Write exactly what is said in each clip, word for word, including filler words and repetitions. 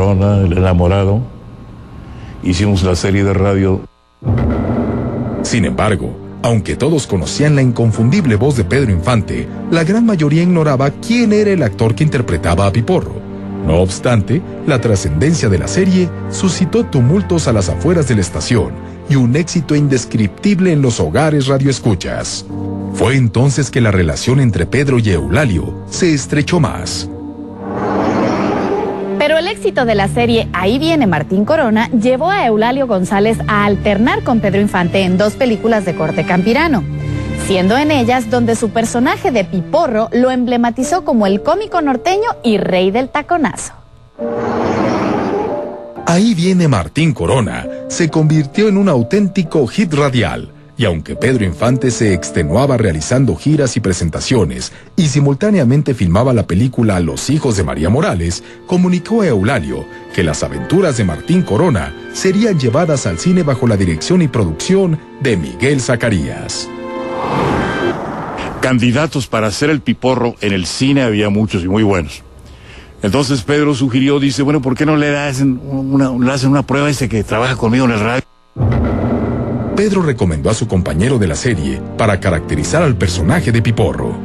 El Enamorado. Hicimos la serie de radio. Sin embargo, aunque todos conocían la inconfundible voz de Pedro Infante, la gran mayoría ignoraba quién era el actor que interpretaba a Piporro. No obstante, la trascendencia de la serie suscitó tumultos a las afueras de la estación y un éxito indescriptible en los hogares radioescuchas. Fue entonces que la relación entre Pedro y Eulalio se estrechó más. Pero el éxito de la serie Ahí viene Martín Corona llevó a Eulalio González a alternar con Pedro Infante en dos películas de corte campirano, siendo en ellas donde su personaje de Piporro lo emblematizó como el cómico norteño y rey del taconazo. Ahí viene Martín Corona se convirtió en un auténtico hit radial, y aunque Pedro Infante se extenuaba realizando giras y presentaciones y simultáneamente filmaba la película Los hijos de María Morales, comunicó a Eulalio que las aventuras de Martín Corona serían llevadas al cine bajo la dirección y producción de Miguel Zacarías. Candidatos para hacer el Piporro en el cine había muchos y muy buenos. Entonces Pedro sugirió, dice, bueno, ¿por qué no le hacen una, le hacen una prueba a este que trabaja conmigo en el radio? Pedro recomendó a su compañero de la serie para caracterizar al personaje de Piporro.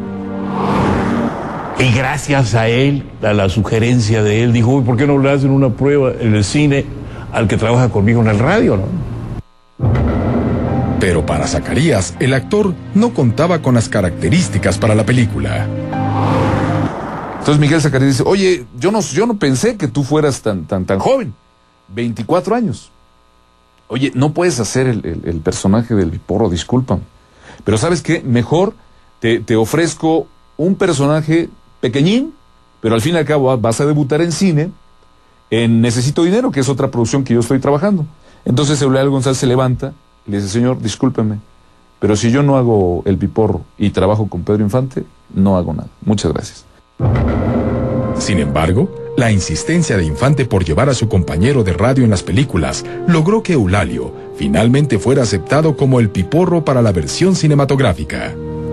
Y gracias a él, a la sugerencia de él, dijo, ¿por qué no le hacen una prueba en el cine al que trabaja conmigo en el radio, no? Pero para Zacarías, el actor no contaba con las características para la película. Entonces Miguel Zacarías dice, oye, yo no, yo no pensé que tú fueras tan, tan, tan joven, veinticuatro años. Oye, no puedes hacer el, el, el personaje del Piporro, discúlpame. Pero ¿sabes qué? Mejor te, te ofrezco un personaje pequeñín, pero al fin y al cabo vas a debutar en cine, en Necesito Dinero, que es otra producción que yo estoy trabajando. Entonces Eulalio González se levanta y le dice, señor, discúlpeme, pero si yo no hago el Piporro y trabajo con Pedro Infante, no hago nada. Muchas gracias. Sin embargo, la insistencia de Infante por llevar a su compañero de radio en las películas logró que Eulalio finalmente fuera aceptado como el Piporro para la versión cinematográfica.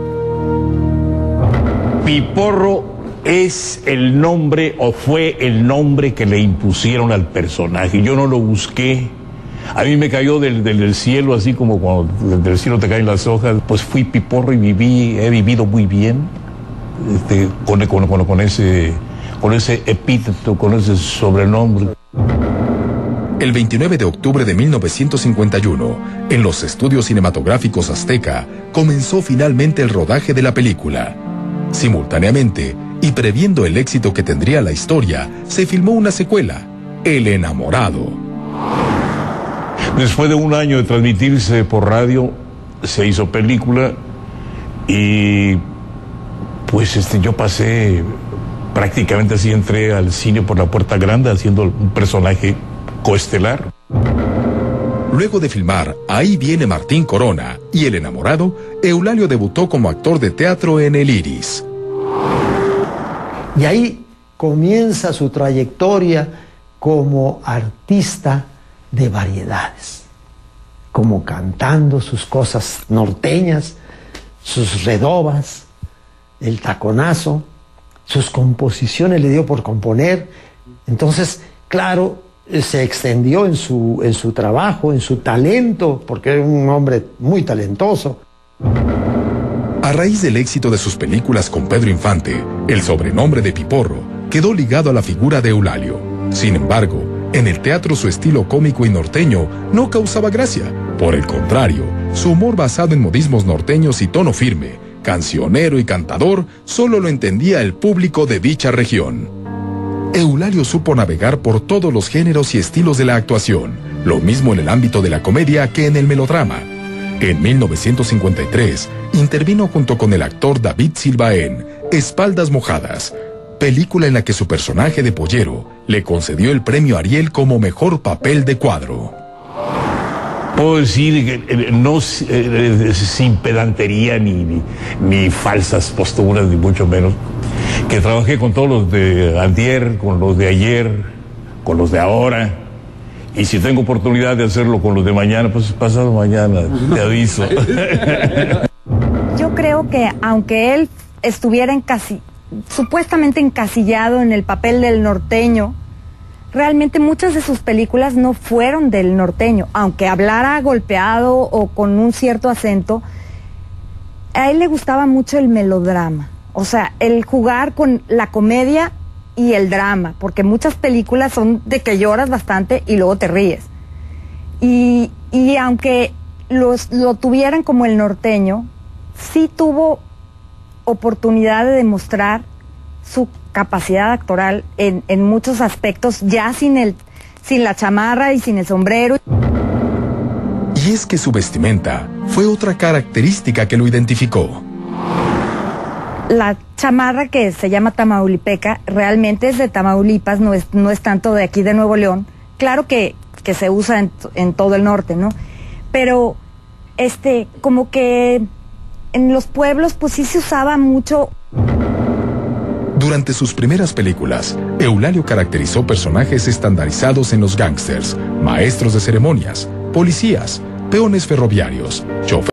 Piporro es el nombre o fue el nombre que le impusieron al personaje. Yo no lo busqué. A mí me cayó del, del, del cielo, así como cuando del cielo te caen las hojas. Pues fui Piporro y viví, he vivido muy bien este, con, con, con, con ese... con ese epíteto, con ese sobrenombre. El veintinueve de octubre de mil novecientos cincuenta y uno, en los estudios cinematográficos Azteca, comenzó finalmente el rodaje de la película. Simultáneamente, y previendo el éxito que tendría la historia, se filmó una secuela, El Enamorado. Después de un año de transmitirse por radio, se hizo película y pues este, yo pasé... prácticamente así entré al cine por la puerta grande haciendo un personaje coestelar. Luego de filmar Ahí viene Martín Corona y El Enamorado, Eulalio debutó como actor de teatro en El Iris. Y ahí comienza su trayectoria como artista de variedades, como cantando sus cosas norteñas, sus redobas, el taconazo. Sus composiciones le dio por componer. Entonces, claro, se extendió en su, en su trabajo, en su talento, porque era un hombre muy talentoso. A raíz del éxito de sus películas con Pedro Infante, el sobrenombre de Piporro quedó ligado a la figura de Eulalio. Sin embargo, en el teatro su estilo cómico y norteño no causaba gracia. Por el contrario, su humor basado en modismos norteños y tono firme, cancionero y cantador, solo lo entendía el público de dicha región. Eulalio supo navegar por todos los géneros y estilos de la actuación, lo mismo en el ámbito de la comedia que en el melodrama. En mil novecientos cincuenta y tres, intervino junto con el actor David Silva en Espaldas Mojadas, película en la que su personaje de pollero le concedió el premio Ariel como mejor papel de cuadro. Puedo decir que eh, no eh, sin pedantería ni, ni, ni falsas posturas, ni mucho menos, que trabajé con todos los de antier, con los de ayer, con los de ahora, y si tengo oportunidad de hacerlo con los de mañana, pues pasado mañana, te aviso. Yo creo que aunque él estuviera encasi- supuestamente encasillado en el papel del norteño, realmente muchas de sus películas no fueron del norteño, aunque hablara golpeado o con un cierto acento. A él le gustaba mucho el melodrama, o sea, el jugar con la comedia y el drama, porque muchas películas son de que lloras bastante y luego te ríes. Y, y aunque los, lo tuvieran como el norteño, sí tuvo oportunidad de demostrar su capacidad actoral en, en muchos aspectos, ya sin, el, sin la chamarra y sin el sombrero. Y es que su vestimenta fue otra característica que lo identificó. La chamarra, que se llama tamaulipeca, realmente es de Tamaulipas, no es, no es tanto de aquí de Nuevo León. Claro que, que se usa en, en todo el norte, ¿no? Pero, este, como que en los pueblos, pues sí se usaba mucho. Durante sus primeras películas, Eulalio caracterizó personajes estandarizados en los gángsters, maestros de ceremonias, policías, peones ferroviarios, choferes.